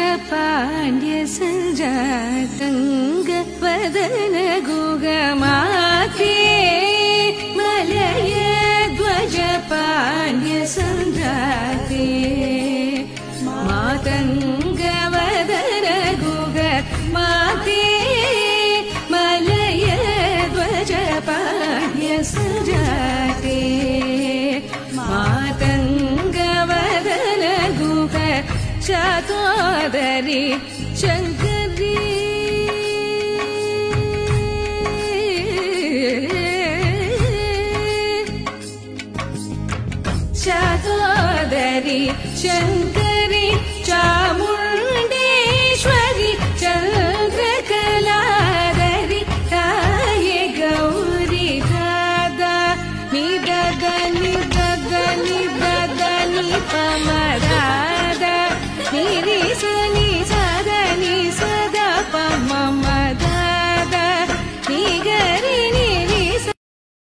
पाण्ड्य सञ्जातङ्ग वदन गुगमाते Malay ध्वज पाण्ड्य सञ्जाते मातङ्ग वदन गुगमाते Malay ध्वज पाण्ड्य सञ्जाते मातङ्ग वदन गुग चातोदरी शङ्करी चातोदरी शङ्करी चामु